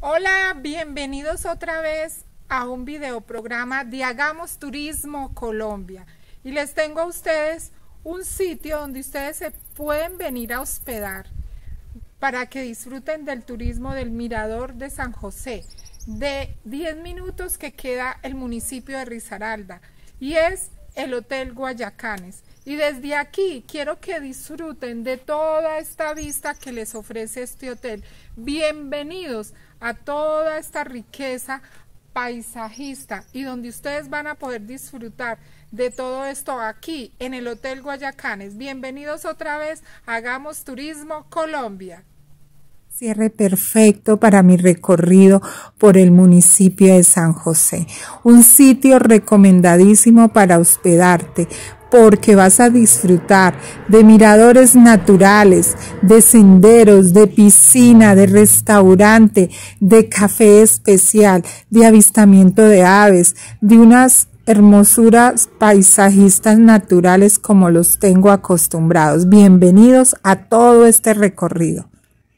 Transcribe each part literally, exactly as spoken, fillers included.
Hola, bienvenidos otra vez a un video programa de Hagamos Turismo Colombia. Y les tengo a ustedes un sitio donde ustedes se pueden venir a hospedar para que disfruten del turismo del Mirador de San José, de diez minutos que queda el municipio de Risaralda, y es el Hotel Guayacanes. Y desde aquí quiero que disfruten de toda esta vista que les ofrece este hotel. Bienvenidos a toda esta riqueza paisajista y donde ustedes van a poder disfrutar de todo esto aquí en el Hotel Guayacanes. Bienvenidos otra vez a Hagamos Turismo Colombia. Cierre perfecto para mi recorrido por el municipio de San José. Un sitio recomendadísimo para hospedarte, porque vas a disfrutar de miradores naturales, de senderos, de piscina, de restaurante, de café especial, de avistamiento de aves, de unas hermosuras paisajistas naturales como los tengo acostumbrados. Bienvenidos a todo este recorrido.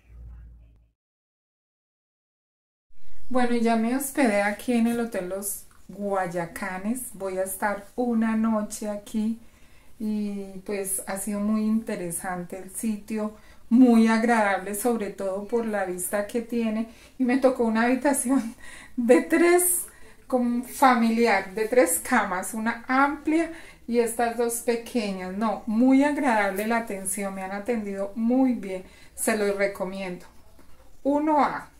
Bueno, ya me hospedé aquí en el Hotel Los Guayacanes. Voy a estar una noche aquí y pues ha sido muy interesante el sitio, muy agradable, sobre todo por la vista que tiene. Y me tocó una habitación de tres, como familiar, de tres camas, una amplia y estas dos pequeñas. No, muy agradable la atención, me han atendido muy bien, se los recomiendo. uno A.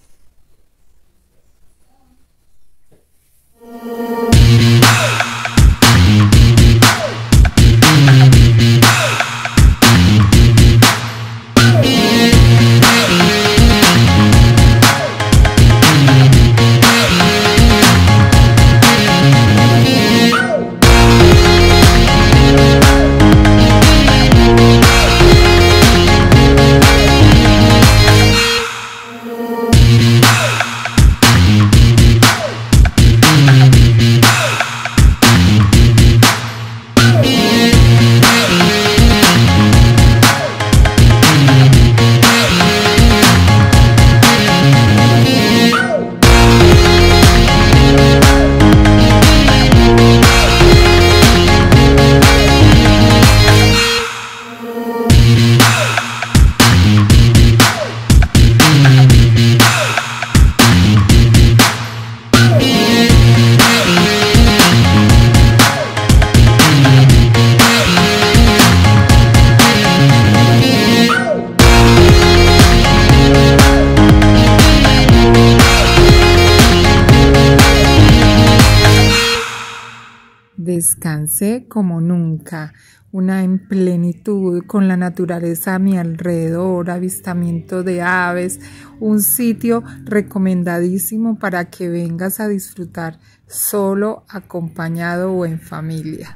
Descansé como nunca, una en plenitud, con la naturaleza a mi alrededor, avistamiento de aves, un sitio recomendadísimo para que vengas a disfrutar solo, acompañado o en familia.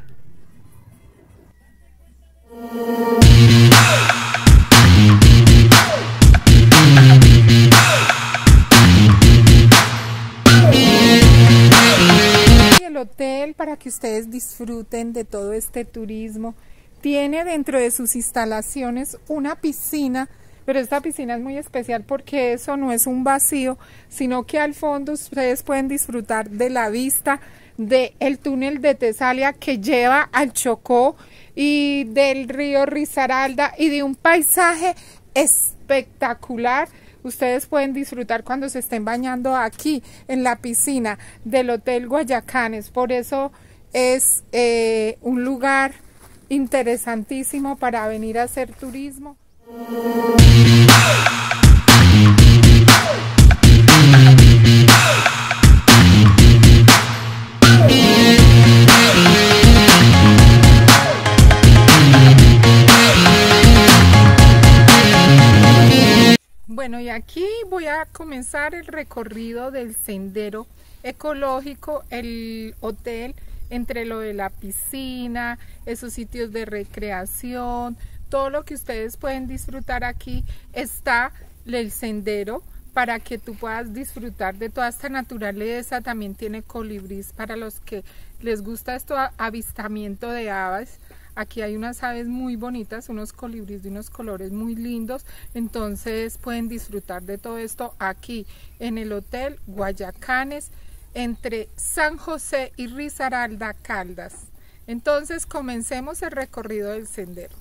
Hotel, para que ustedes disfruten de todo este turismo, tiene dentro de sus instalaciones una piscina, pero esta piscina es muy especial porque eso no es un vacío, sino que al fondo ustedes pueden disfrutar de la vista del túnel de Tesalia que lleva al Chocó y del río Risaralda y de un paisaje espectacular. Ustedes pueden disfrutar cuando se estén bañando aquí en la piscina del Hotel Guayacanes. Por eso es eh, un lugar interesantísimo para venir a hacer turismo. Bueno, y aquí voy a comenzar el recorrido del sendero ecológico, el hotel, entre lo de la piscina, esos sitios de recreación, todo lo que ustedes pueden disfrutar aquí. Está el sendero para que tú puedas disfrutar de toda esta naturaleza. También tiene colibrís para los que les gusta esto, avistamiento de aves. Aquí hay unas aves muy bonitas, unos colibríes de unos colores muy lindos, entonces pueden disfrutar de todo esto aquí en el Hotel Guayacanes, entre San José y Risaralda, Caldas. Entonces comencemos el recorrido del sendero.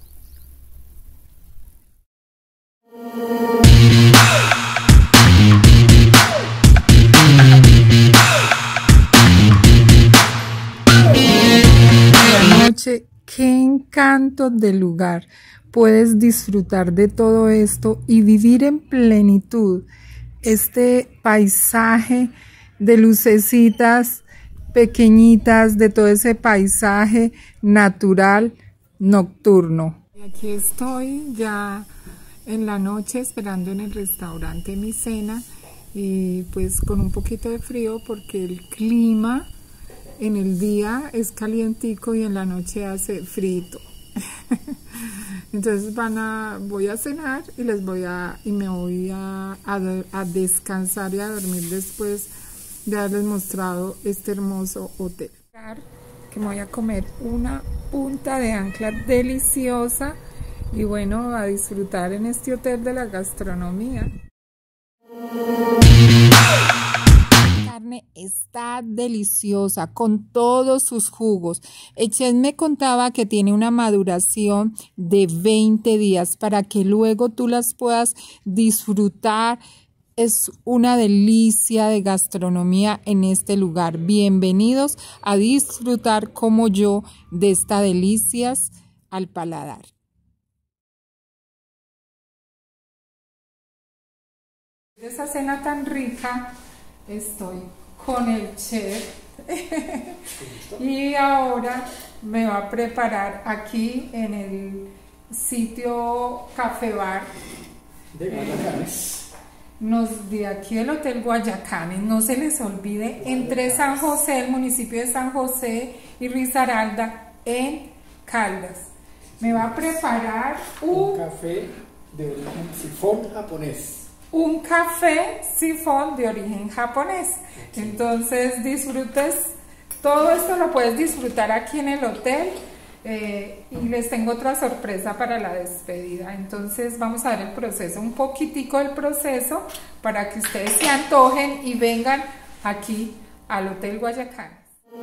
Noche, qué encanto de lugar. Puedes disfrutar de todo esto y vivir en plenitud este paisaje de lucecitas pequeñitas, de todo ese paisaje natural nocturno. Aquí estoy ya en la noche esperando en el restaurante mi cena, y pues con un poquito de frío porque el clima en el día es calientico y en la noche hace frito. Entonces van a, voy a cenar y les voy a y me voy a, a, a descansar y a dormir después de haberles mostrado este hermoso hotel. Que me voy a comer una punta de ancla deliciosa y bueno, a disfrutar en este hotel de la gastronomía. La carne está deliciosa con todos sus jugos. El chef me contaba que tiene una maduración de veinte días para que luego tú las puedas disfrutar. Es una delicia de gastronomía en este lugar. Bienvenidos a disfrutar como yo de estas delicias al paladar. De esa cena tan rica estoy con el chef y ahora me va a preparar aquí en el sitio Café Bar de Guayacanes. Nos de aquí el Hotel Guayacanes, no se les olvide, entre San José, el municipio de San José y Risaralda en Caldas. Me va a preparar un, un café de origen sifón japonés. Un café sifón de origen japonés. Entonces disfrutes, todo esto lo puedes disfrutar aquí en el hotel. Eh, y les tengo otra sorpresa para la despedida. Entonces vamos a ver el proceso, un poquitico del proceso para que ustedes se antojen y vengan aquí al Hotel Guayacanes.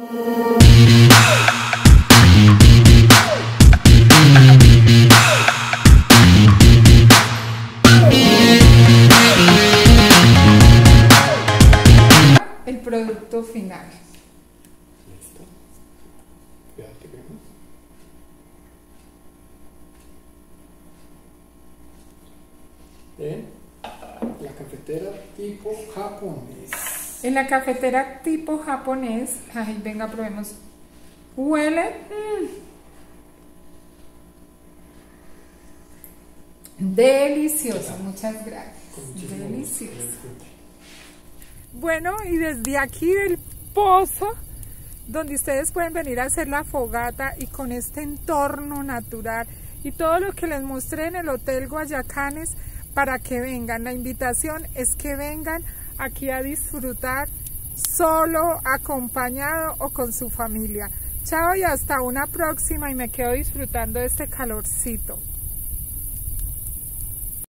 El producto final. Listo. Fíjate que en la cafetera tipo japonés. En la cafetera tipo japonés, ay, venga, probemos. Huele mm. delicioso, muchas gracias. Delicioso. Bueno, y desde aquí del pozo, donde ustedes pueden venir a hacer la fogata y con este entorno natural y todo lo que les mostré en el Hotel Guayacanes, para que vengan. La invitación es que vengan aquí a disfrutar solo, acompañado o con su familia. Chao y hasta una próxima, y me quedo disfrutando de este calorcito.